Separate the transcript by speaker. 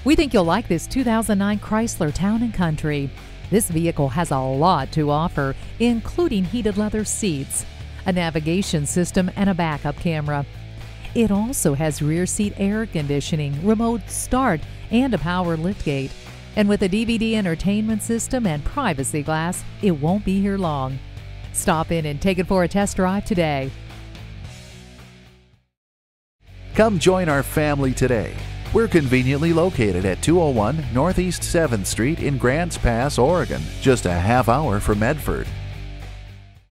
Speaker 1: We think you'll like this 2009 Chrysler Town & Country. This vehicle has a lot to offer, including heated leather seats, a navigation system, and a backup camera. It also has rear seat air conditioning, remote start, and a power liftgate. And with a DVD entertainment system and privacy glass, it won't be here long. Stop in and take it for a test drive today.
Speaker 2: Come join our family today. We're conveniently located at 201 Northeast 7th Street in Grants Pass, Oregon, just a half hour from Medford.